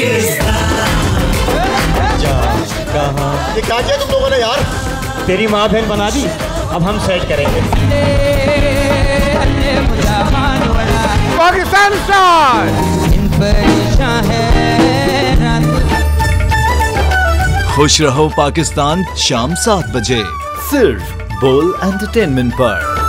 ये क्या किया तुम लोगों ने यार? तेरी माँ बहन बना दी, अब हम सेट करेंगे। पाकिस्तान स्टार। खुश रहो पाकिस्तान शाम 7 बजे सिर्फ बोल एंटरटेनमेंट पर।